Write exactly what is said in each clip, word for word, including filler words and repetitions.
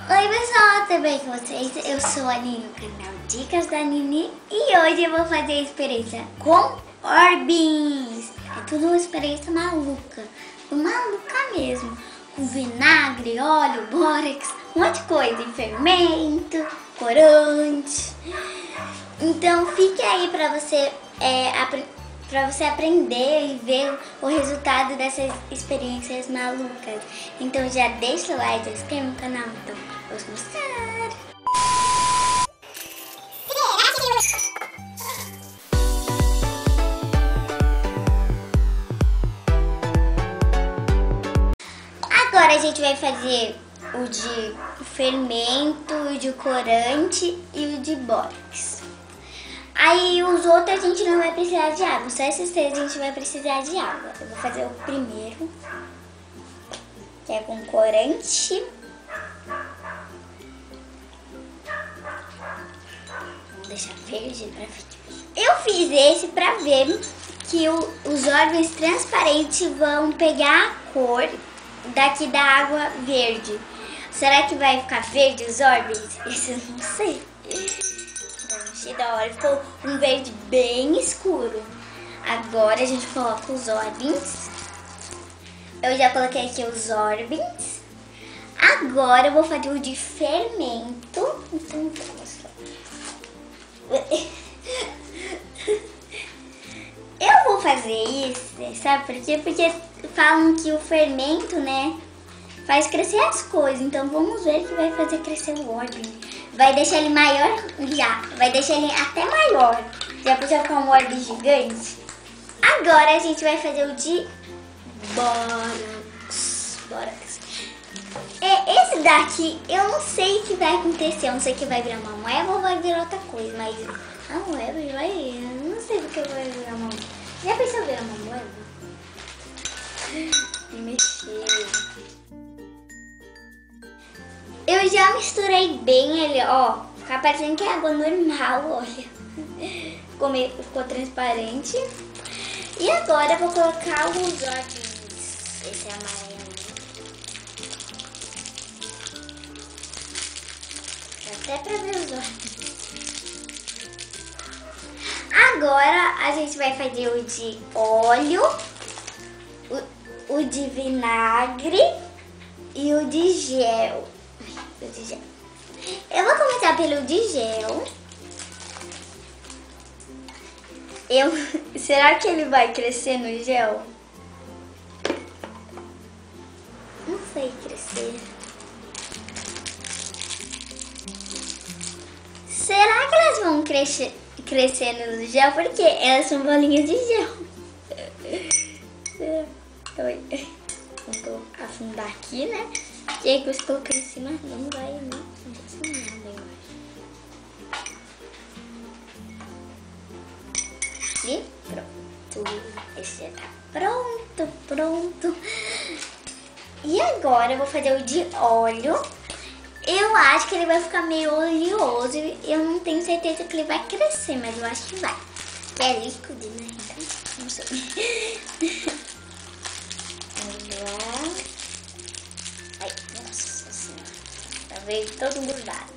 Oi pessoal, tudo bem com vocês? Eu sou a Nini do canal Dicas da Nini e hoje eu vou fazer a experiência com Orbins. É tudo uma experiência maluca, maluca mesmo. Com vinagre, óleo, bórax, um monte de coisa, e fermento, corante. Então fique aí pra você, é, pra você aprender e ver o resultado dessas experiências malucas. Então já deixa o like, se inscreve no canal, então vamos começar. Agora a gente vai fazer o de fermento, o de corante e o de bórax. Aí os outros a gente não vai precisar de água, só esses três a gente vai precisar de água. Eu vou fazer o primeiro, que é com corante. Vamos deixar verde pra ver. Eu fiz esse pra ver que o, os órgãos transparentes vão pegar a cor daqui da água verde. Será que vai ficar verde os órgãos? Isso eu não sei. Achei da hora, ficou um verde bem escuro. Agora a gente coloca os Orbins. Eu já coloquei aqui os Orbins. Agora eu vou fazer o de fermento. Então vamos lá. Eu vou fazer isso, sabe por quê? Porque falam que o fermento, né, faz crescer as coisas. Então vamos ver que vai fazer crescer o Orbin. Vai deixar ele maior, já, vai deixar ele até maior. Já precisa ficar um Orbin gigante. Agora a gente vai fazer o de bórax. Bórax. É, esse daqui, eu não sei o que vai acontecer. Eu não sei que vai virar uma moeba ou vai virar outra coisa. Mas a moeba vai, eu não sei o que vai virar uma moeba. Já pensou virar uma moeba? Mexer. Eu já misturei bem ele, ó. Fica parecendo que é água normal, olha. Ficou, meio, ficou transparente. E agora eu vou colocar os Orbins. Esse é amarelo. Até pra ver os Orbins. Agora a gente vai fazer o de óleo, o, o de vinagre e o de gel. De gel. Eu vou começar pelo de gel. Eu, será que ele vai crescer no gel? Não sei crescer. Será que elas vão crescer, crescer no gel? Porque elas são bolinhas de gel. Oi. Vou afundar aqui, né? E aí que eu coloquei em cima, não vai, não, não vai ser nada, eu acho. E pronto. Esse já tá pronto, pronto. E agora eu vou fazer o de óleo. Eu acho que ele vai ficar meio oleoso. Eu não tenho certeza que ele vai crescer, mas eu acho que vai. Que é líquido, né? Então, não sei. Vamos lá. Ai, nossa senhora. Tá veio todo grudado.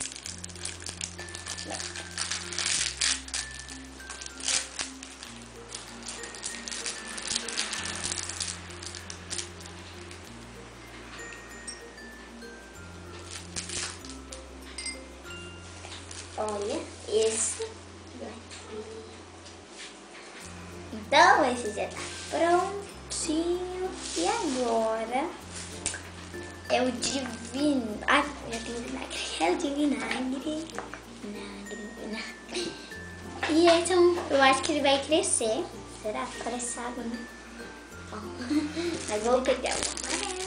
Olha, esse daqui. Então, esse já tá prontinho. E agora é o de vinagre. Ah, já tem vinagre. É o de vinagre. Vinagre, vinagre. E então, eu acho que ele vai crescer. Será? Parece água, né? Bom, mas vou pegar o amarelo.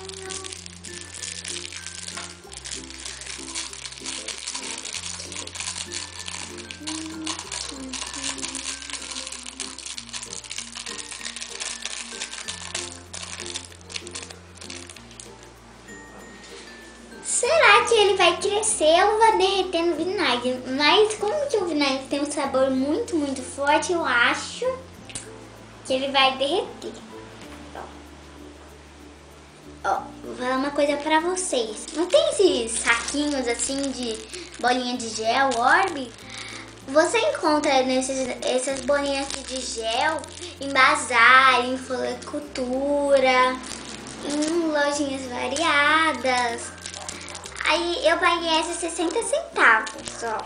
Será que ele vai crescer ou vai derreter no vinagre? Mas como que o vinagre tem um sabor muito, muito forte, eu acho que ele vai derreter. Ó. Ó, vou falar uma coisa pra vocês. Não tem esses saquinhos assim de bolinha de gel, Orbe? Você encontra nesses, essas bolinhas de gel em bazar, em floricultura, em lojinhas variadas. Aí eu paguei essas sessenta centavos, ó.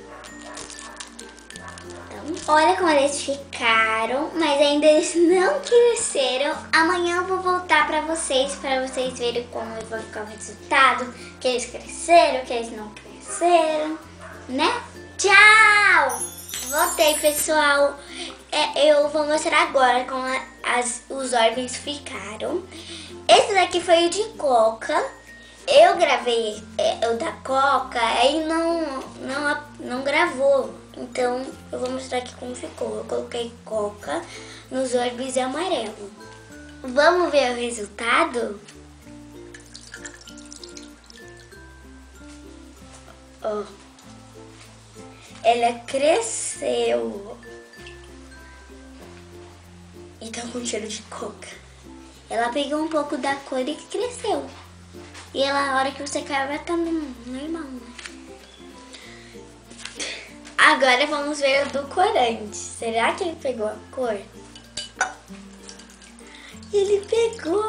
Então, olha como eles ficaram, mas ainda eles não cresceram. Amanhã eu vou voltar pra vocês, pra vocês verem como vai ficar o resultado. Que eles cresceram, que eles não cresceram, né? Tchau! Voltei, pessoal. É, eu vou mostrar agora como as, os órgãos ficaram. Esse daqui foi o de coca. Eu gravei é, o da coca, aí não, não, não gravou. Então eu vou mostrar aqui como ficou. Eu coloquei coca nos orbes amarelo. Vamos ver o resultado? Ó. Ela cresceu. E tá com cheiro de coca. Ela pegou um pouco da cor e cresceu. E ela, a hora que você cai, vai estar normal, né? Agora vamos ver o do corante. Será que ele pegou a cor? Ele pegou!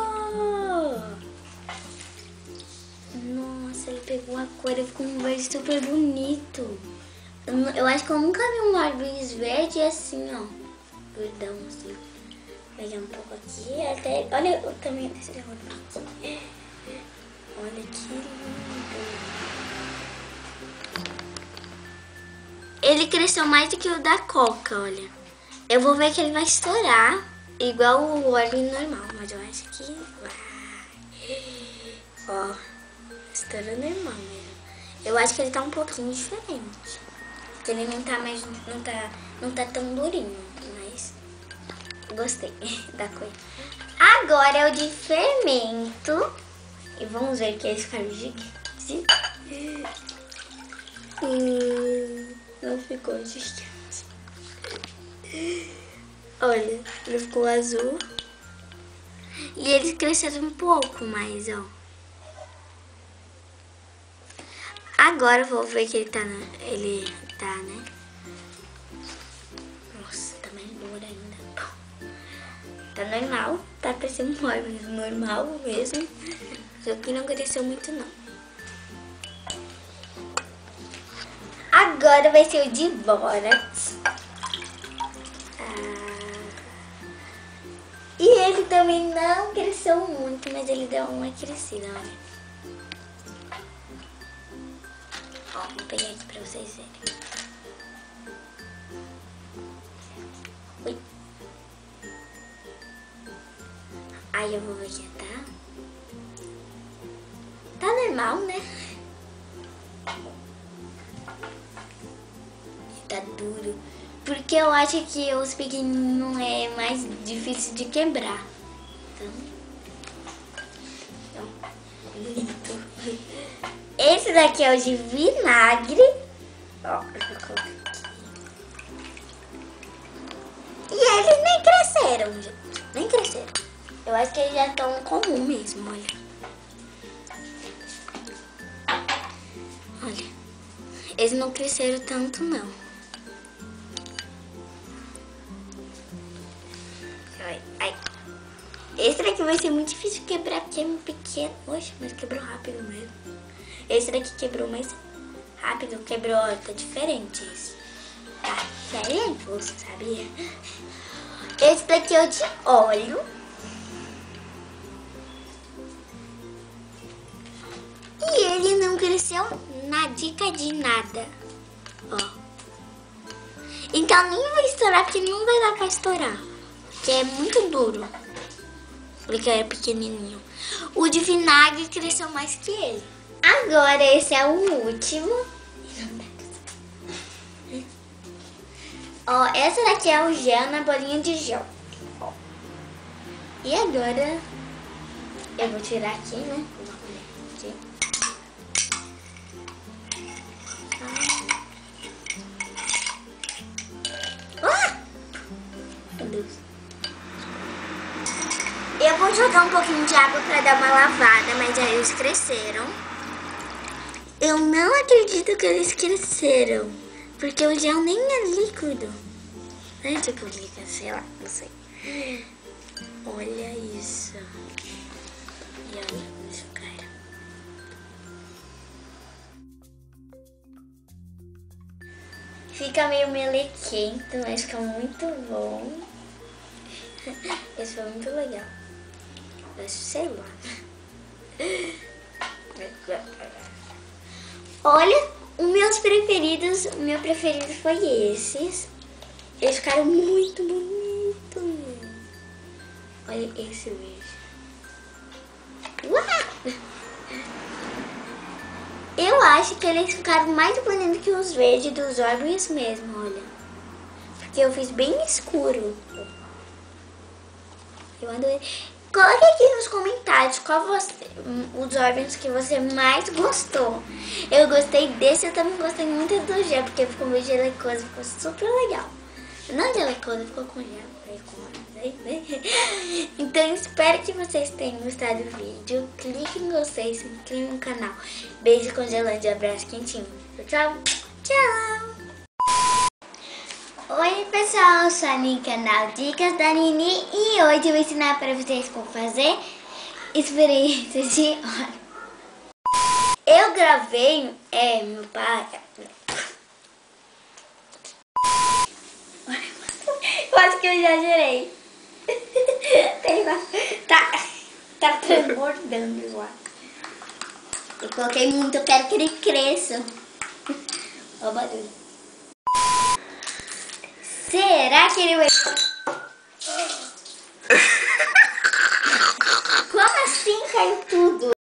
Nossa, ele pegou a cor. Ele ficou um verde super bonito. Eu, eu acho que eu nunca vi um arco-íris verde assim, ó. Verdão, assim. Vou pegar um pouco aqui. Até, olha o tamanho desse arco-íris. Olha que lindo. Ele cresceu mais do que o da coca, olha. Eu vou ver que ele vai estourar, igual o óleo normal, mas eu acho que vai. Ó, estourou normal mesmo. Eu acho que ele tá um pouquinho diferente. Porque ele não tá mais, não tá, não tá tão durinho, mas gostei da cor. Agora é o de fermento. E vamos ver que eles ficaram gigantes. Hum, não ficou gigante. Olha, ele ficou azul. E eles cresceram um pouco mais, ó. Agora eu vou ver que ele tá, ele tá, né? Nossa, tá mais duro ainda. Tá normal, tá parecendo um órgão normal mesmo. Só que não cresceu muito, não. Agora vai ser o de bórax. Ah. E ele também não cresceu muito, mas ele deu uma crescida, olha. Ó, vou pegar aqui pra vocês verem. Ui. Aí eu vou ver que tá. Tá normal, né? Tá duro. Porque eu acho que os pequeninos é mais difícil de quebrar. Então, então lindo. Esse daqui é o de vinagre. Ó, eu vou aqui. E eles nem cresceram, gente. Nem cresceram. Eu acho que eles já estão comum mesmo, olha. Olha, eles não cresceram tanto, não. Ai, ai. Esse daqui vai ser muito difícil de quebrar, porque é pequeno. Oxe, mas quebrou rápido mesmo. Esse daqui quebrou mais rápido. Quebrou, ó, tá diferente esse. Tá diferente, você sabia? Esse daqui é o de óleo. E ele não cresceu na dica de nada. Ó. Então nem vai estourar, porque não vai dar pra estourar. Porque é muito duro. Porque é pequenininho. O de vinagre cresceu mais que ele. Agora esse é o último. Ó, essa daqui é o gel na bolinha de gel. Ó. E agora eu vou tirar aqui, né? Aqui. Ah! Meu Deus. Eu vou jogar só um pouquinho de água pra dar uma lavada, mas aí eles cresceram. Eu não acredito que eles cresceram, porque o gel nem é líquido. É tipo líquido, sei lá, não sei. Olha isso. E olha isso, cara. Fica meio melequento, mas fica muito bom. Isso é muito legal. Mas sei lá. Olha, os meus preferidos, o meu preferido foi esses. Eles ficaram muito bonitos. Olha esse verde. Uau! Eu acho que eles ficaram mais bonitos que os verdes dos órgãos mesmo, olha. Porque eu fiz bem escuro. Eu adorei. Coloque aqui nos comentários qual você, os órgãos que você mais gostou. Eu gostei desse, eu também gostei muito do gel, porque ficou meio gelecoso, ficou super legal. Não gelecoso, ficou com gel. Então espero que vocês tenham gostado do vídeo. Clique em gostei, se inscreva no canal. Beijo congelante, abraço quentinho. Tchau, tchau. Oi pessoal, eu sou a Nini, canal Dicas da Nini, e hoje eu vou ensinar para vocês como fazer experiência de óleo. Eu gravei, é, meu pai... Eu acho que eu já gerei. Tá, tá transbordando lá. Eu coloquei muito, eu quero que ele cresça. Olha o barulho. Será que ele vai... Como assim caiu tudo?